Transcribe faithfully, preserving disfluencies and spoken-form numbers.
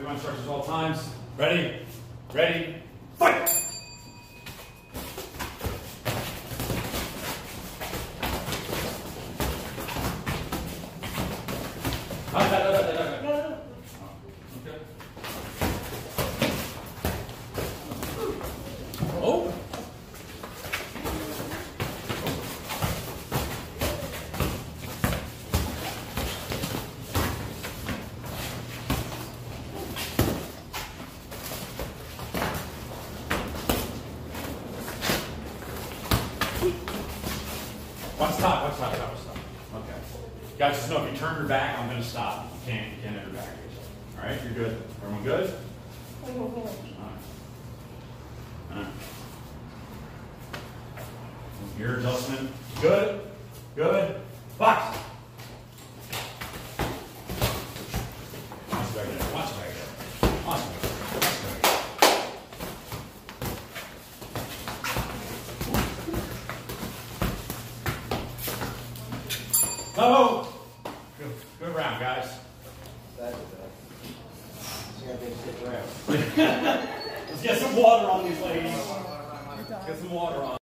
my instructions at all times. Ready? Ready? Fight! Oh! Watch stop, watch stop, watch stop. Okay. Guys, just know if you turn your back, I'm going to stop. You can't, you can't enter back. All right, you're good. Everyone good? All right. All right. Ear adjustment. Good. Good. Box. Watch back there. Watch back there. Watch back there. Watch back there. Oh! Good, good round, guys. That's it. Let's get some water on these ladies. Get some water on.